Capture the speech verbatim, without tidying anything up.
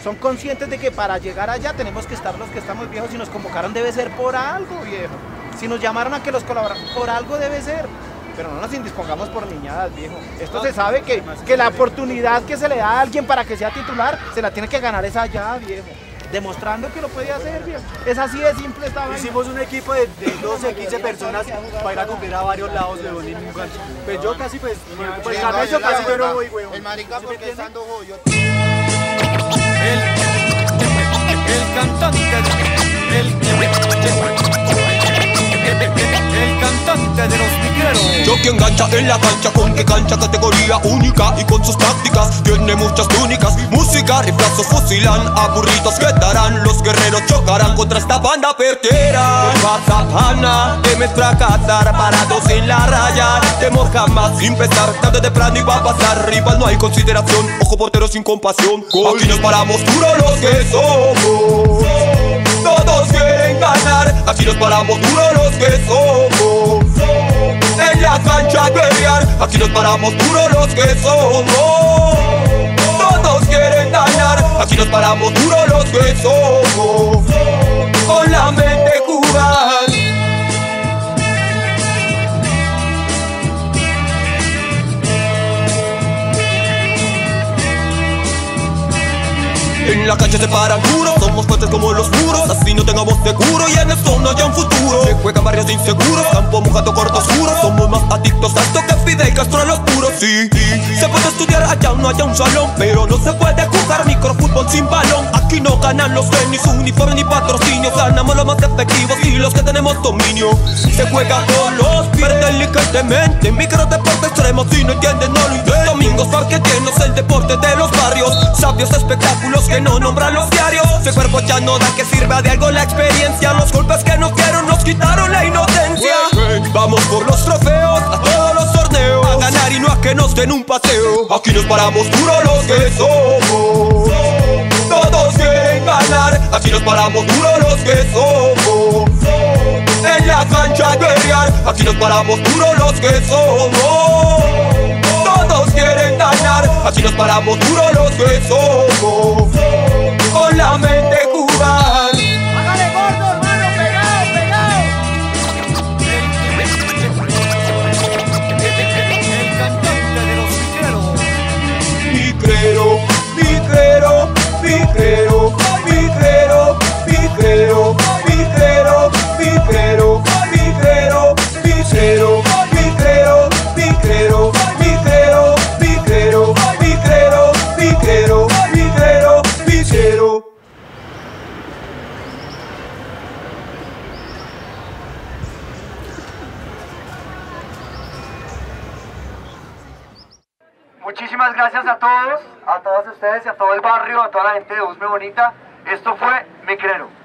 son conscientes de que para llegar allá tenemos que estar los que estamos viejos. Si nos convocaron debe ser por algo, viejo. Si nos llamaron a que los colaboraran, por algo debe ser. Pero no nos indispongamos por niñadas, viejo. Esto se sabe que, que la oportunidad que se le da a alguien para que sea titular, se la tiene que ganar esa allá, viejo. Demostrando que lo puede hacer, viejo. Es así de simple esta vaina. Hicimos un equipo de, de doce, quince personas para ir a cumplir a varios lados de Bonito. Pues yo casi, pues, pues a eso casi yo no voy, weón. El marica porque estando yo. El, el cantante, el, el cantante de los micreros. Yo que engancha en la cancha, con que cancha categoría única y con sus tácticas tiene muchas túnicas. Música, riflazos fusilan a burritos que darán. Los guerreros chocarán contra esta banda pertera. Ana, temes fracasar, parados en la raya. Temo jamás empezar, tarde o temprano iba a pasar. Rival no hay consideración, ojo portero sin compasión. Aquí nos paramos duro los que somos. Todos quieren ganar, aquí nos paramos duro los que somos. En la cancha guerrear, aquí nos paramos duro los que somos. Todos quieren ganar, aquí nos paramos duro los que somos. Con la mente jugar. En la cancha se paran duros, somos fuertes como los muros. Así no tengamos seguro y en esto no haya un futuro. Se juegan barrios inseguros, campo mojado, corto oscuro. Somos más adictos a esto que Fidel Castro a los puros. Sí, sí, se puede estudiar allá, no haya un salón, pero no se puede jugar microfútbol sin balón. Aquí no ganan los tenis, uniforme ni patrocinio. Ganamos los más efectivos y los que tenemos dominio. Se juega con los pies inteligentemente. Microdeporte extremo, si no entienden no lo intenten. Domingos parque llenos, el deporte de los barrios. Sabios espectáculos que no nombran los diarios. Ese cuerpo ya no da, que sirva de algo la experiencia. Los golpes que nos dieron nos quitaron la inocencia. Vamos por los trofeos, a todos los torneos, a ganar y no a que nos den un paseo. Aquí nos paramos duro los que somos. Todos quieren ganar, aquí nos paramos duro los que somos. En la cancha guerrear, aquí nos paramos duro los que somos. Todos quieren ganar, aquí nos paramos duro los que somos. Con la mente jugar. Hágale gordo, hermano, pegado, pegado. El cantante de los micreros. Micrero, micrero, micrero, micrero, micrero, micrero, micrero, micrero, micrero, micrero, micrero, micrero, micrero, micrero, micrero, micrero, micrero. Muchísimas gracias a todos, a todas ustedes y a todo el barrio, a toda la gente de Usme Bonita. Esto fue Micrero.